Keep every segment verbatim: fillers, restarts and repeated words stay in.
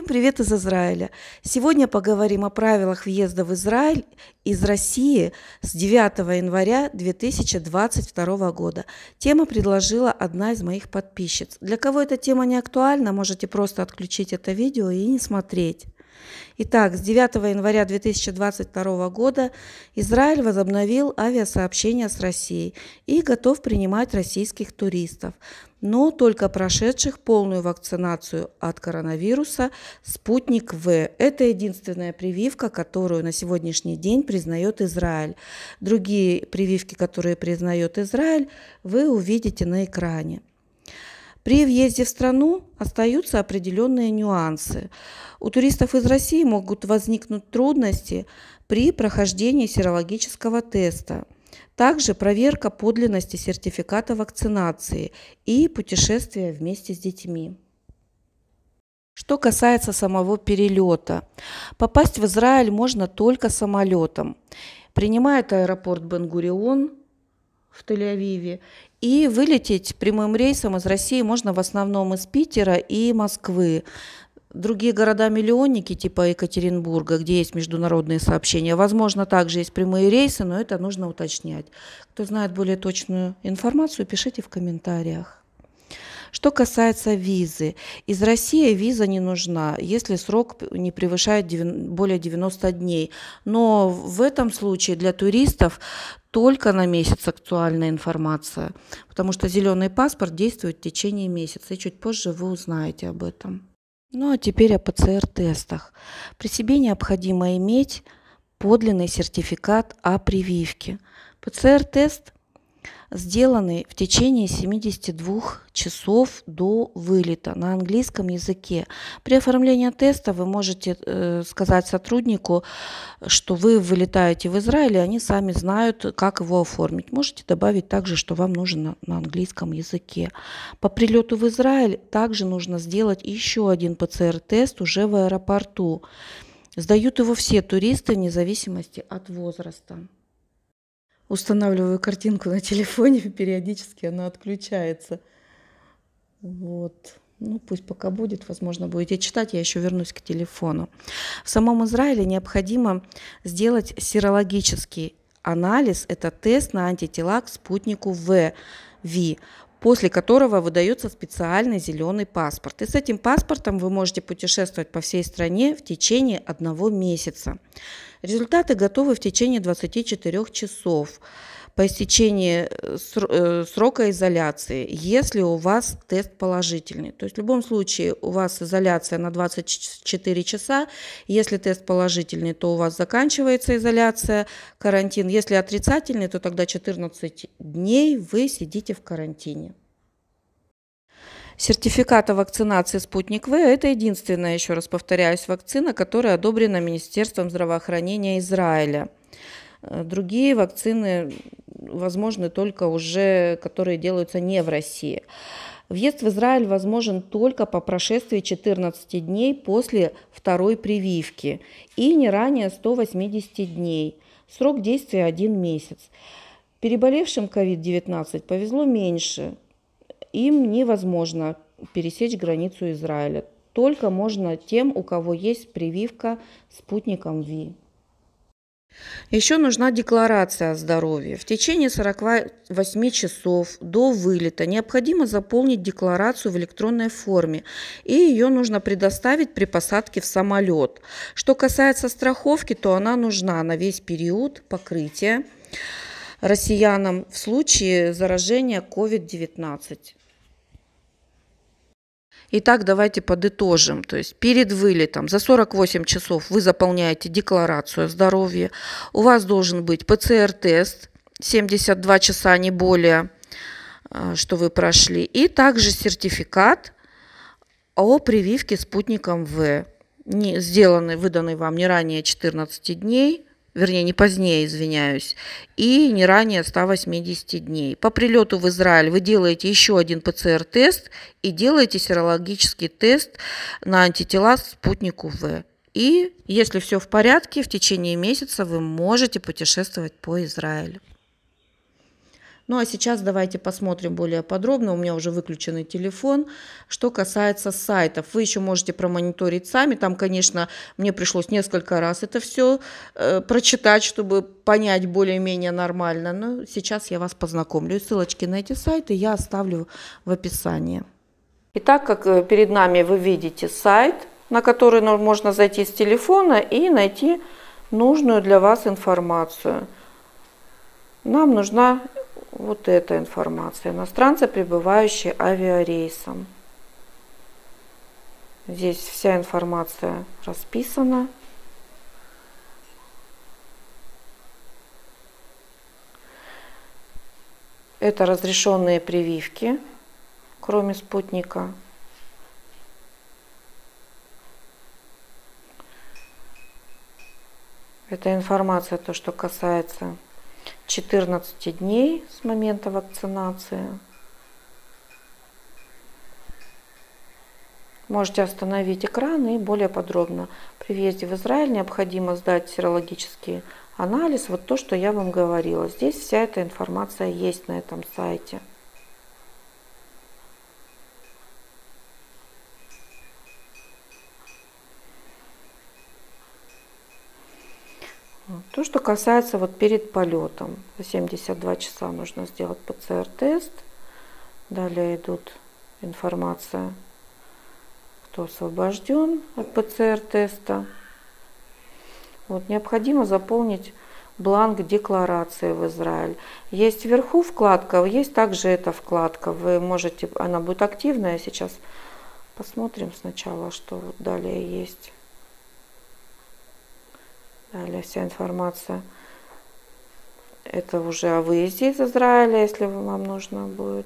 Всем привет из Израиля! Сегодня поговорим о правилах въезда в Израиль из России с девятого января две тысячи двадцать второго года. Тема предложила одна из моих подписчиц. Для кого эта тема не актуальна, можете просто отключить это видео и не смотреть. Итак, с девятого января две тысячи двадцать второго года Израиль возобновил авиасообщение с Россией и готов принимать российских туристов, но только прошедших полную вакцинацию от коронавируса «Спутник В». Это единственная прививка, которую на сегодняшний день признает Израиль. Другие прививки, которые признает Израиль, вы увидите на экране. При въезде в страну остаются определенные нюансы. У туристов из России могут возникнуть трудности при прохождении серологического теста. Также проверка подлинности сертификата вакцинации и путешествия вместе с детьми. Что касается самого перелета, попасть в Израиль можно только самолетом. Принимает аэропорт Бен-Гурион в Тель-Авиве, и вылететь прямым рейсом из России можно в основном из Питера и Москвы. Другие города-миллионники типа Екатеринбурга, где есть международные сообщения, возможно, также есть прямые рейсы, но это нужно уточнять. Кто знает более точную информацию, пишите в комментариях. Что касается визы, из России виза не нужна, если срок не превышает более девяноста дней. Но в этом случае для туристов только на месяц актуальна информация, потому что зеленый паспорт действует в течение месяца, и чуть позже вы узнаете об этом. Ну а теперь о ПЦР-тестах. При себе необходимо иметь подлинный сертификат о прививке. ПЦР-тест сделанный в течение семидесяти двух часов до вылета на английском языке. При оформлении теста вы можете э, сказать сотруднику, что вы вылетаете в Израиль, и они сами знают, как его оформить. Можете добавить также, что вам нужно на, на английском языке. По прилету в Израиль также нужно сделать еще один ПЦР-тест уже в аэропорту. Сдают его все туристы вне зависимости от возраста. Устанавливаю картинку на телефоне, периодически она отключается. Вот. Ну, пусть пока будет, возможно, будете читать, я еще вернусь к телефону. В самом Израиле необходимо сделать серологический анализ, это тест на антитела к спутнику В, ВИ, после которого выдается специальный зеленый паспорт. И с этим паспортом вы можете путешествовать по всей стране в течение одного месяца. Результаты готовы в течение двадцати четырёх часов по истечении срока изоляции, если у вас тест положительный. То есть в любом случае у вас изоляция на двадцать четыре часа. Если тест положительный, то у вас заканчивается изоляция, карантин. Если отрицательный, то тогда четырнадцать дней вы сидите в карантине. Сертификат о вакцинации «Спутник В» – это единственная, еще раз повторяюсь, вакцина, которая одобрена Министерством здравоохранения Израиля. Другие вакцины возможны только уже, которые делаются не в России. Въезд в Израиль возможен только по прошествии четырнадцати дней после второй прививки и не ранее ста восьмидесяти дней. Срок действия один месяц. Переболевшим ковид девятнадцать повезло меньше. Им невозможно пересечь границу Израиля. Только можно тем, у кого есть прививка спутником Ви. Еще нужна декларация о здоровье. В течение сорока восьми часов до вылета необходимо заполнить декларацию в электронной форме, и ее нужно предоставить при посадке в самолет. Что касается страховки, то она нужна на весь период покрытия россиянам в случае заражения ковид девятнадцать. Итак, давайте подытожим. То есть перед вылетом за сорок восемь часов вы заполняете декларацию о здоровье. У вас должен быть ПЦР-тест, семьдесят два часа, не более, что вы прошли. И также сертификат о прививке спутником В, не, сделанный, выданный вам не ранее четырнадцати дней, вернее, не позднее, извиняюсь, и не ранее ста восьмидесяти дней. По прилету в Израиль вы делаете еще один ПЦР-тест и делаете серологический тест на антитела к спутнику В. И если все в порядке, в течение месяца вы можете путешествовать по Израилю. Ну а сейчас давайте посмотрим более подробно. У меня уже выключенный телефон. Что касается сайтов, вы еще можете промониторить сами. Там, конечно, мне пришлось несколько раз это все э, прочитать, чтобы понять более-менее нормально. Но сейчас я вас познакомлю. И ссылочки на эти сайты я оставлю в описании. Итак, как перед нами вы видите сайт, на который можно зайти с телефона и найти нужную для вас информацию. Нам нужна вот эта информация. Иностранцы, прибывающие авиарейсом. Здесь вся информация расписана. Это разрешенные прививки, кроме спутника. Это информация, то, что касается четырнадцати дней с момента вакцинации. Можете остановить экран и более подробно. При въезде в Израиль необходимо сдать серологический анализ. Вот то, что я вам говорила. Здесь вся эта информация есть на этом сайте. То, что касается вот перед полетом. За семьдесят два часа нужно сделать ПЦР-тест. Далее идут информация, кто освобожден от ПЦР-теста. Вот, необходимо заполнить бланк декларации в Израиль. Есть вверху вкладка, есть также эта вкладка. Вы можете, она будет активная. Сейчас посмотрим сначала, что вот далее есть. Далее вся информация. Это уже о выезде из Израиля, если вам нужно будет.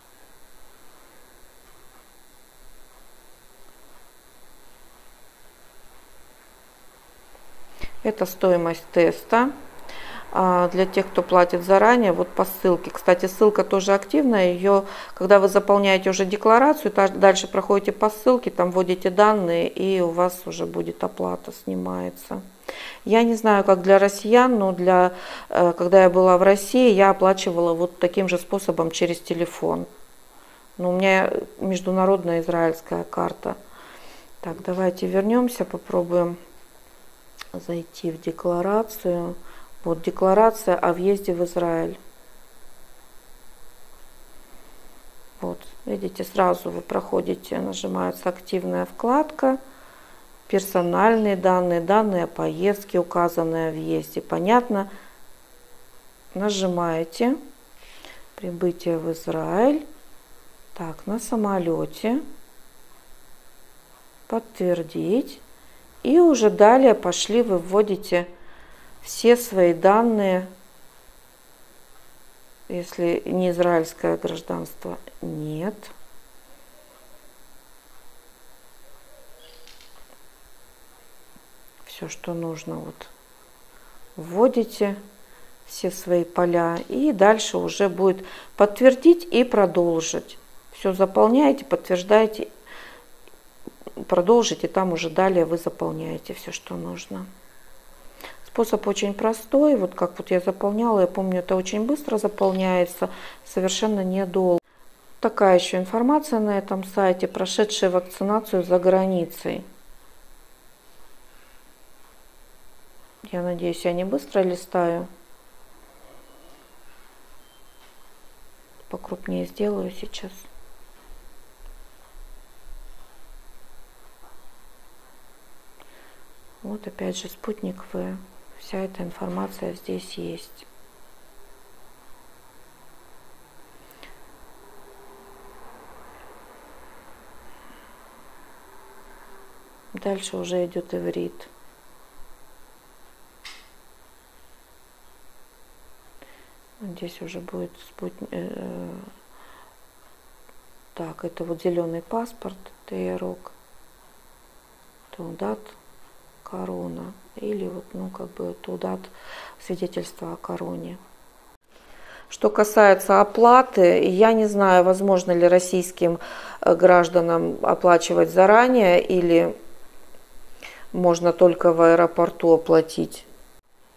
Это стоимость теста. Для тех, кто платит заранее, вот по ссылке. Кстати, ссылка тоже активная. Ее, когда вы заполняете уже декларацию, дальше проходите по ссылке, там вводите данные, и у вас уже будет оплата, снимается. Я не знаю, как для россиян, но для, когда я была в России, я оплачивала вот таким же способом через телефон. Но у меня международная израильская карта. Так, давайте вернемся, попробуем зайти в декларацию. Вот декларация о въезде в Израиль. Вот, видите, сразу вы проходите, нажимается активная вкладка. Персональные данные, данные о поездке, указанные о въезде. Понятно? Нажимаете. Прибытие в Израиль. Так, на самолете. Подтвердить. И уже далее пошли, вы вводите все свои данные. Если не израильское гражданство, нет. Все, что нужно, вот вводите все свои поля, и дальше уже будет подтвердить и продолжить. Все заполняете, подтверждаете, продолжите, там уже далее вы заполняете все, что нужно. Способ очень простой, вот как вот я заполняла, я помню, это очень быстро заполняется, совершенно недолго. Такая еще информация на этом сайте, прошедшие вакцинацию за границей. Я надеюсь, я не быстро листаю. Покрупнее сделаю сейчас. Вот опять же спутник В. Вся эта информация здесь есть. Дальше уже идет иврит. Здесь уже будет спутник. Э, так, это вот зеленый паспорт, Тейрок, Тудат, корона. Или вот, ну, как бы Тудат, свидетельство о короне. Что касается оплаты, я не знаю, возможно ли российским гражданам оплачивать заранее, или можно только в аэропорту оплатить.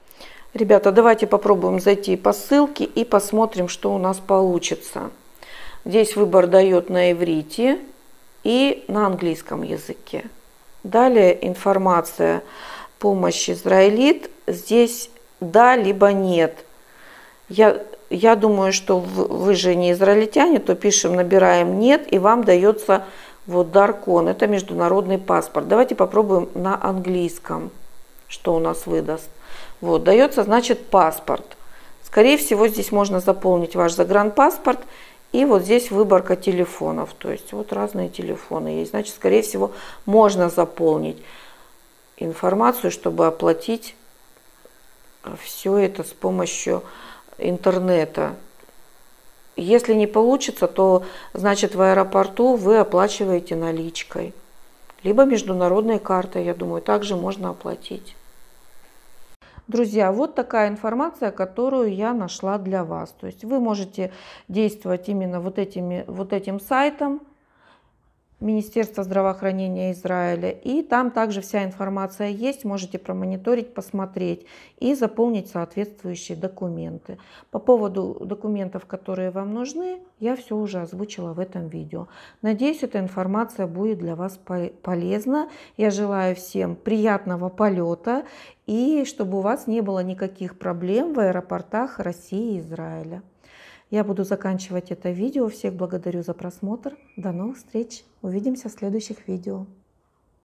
Ребята, давайте попробуем зайти по ссылке и посмотрим, что у нас получится. Здесь выбор дает на иврите и на английском языке. Далее информация «Помощь израилит». Здесь да, либо нет. Я, я думаю, что вы же не израильтяне, то пишем, набираем «нет», и вам дается вот даркон. Это международный паспорт. Давайте попробуем на английском, что у нас выдаст. Вот, дается, значит, паспорт. Скорее всего, здесь можно заполнить ваш загранпаспорт. И вот здесь выборка телефонов. То есть вот разные телефоны есть. Значит, скорее всего, можно заполнить информацию, чтобы оплатить все это с помощью интернета. Если не получится, то, значит, в аэропорту вы оплачиваете наличкой. Либо международной картой, я думаю, также можно оплатить. Друзья, вот такая информация, которую я нашла для вас. То есть вы можете действовать именно вот, этими, вот этим сайтом Министерства здравоохранения Израиля. И там также вся информация есть. Можете промониторить, посмотреть и заполнить соответствующие документы. По поводу документов, которые вам нужны, я все уже озвучила в этом видео. Надеюсь, эта информация будет для вас полезна. Я желаю всем приятного полета и чтобы у вас не было никаких проблем в аэропортах России и Израиля. Я буду заканчивать это видео. Всех благодарю за просмотр. До новых встреч. Увидимся в следующих видео.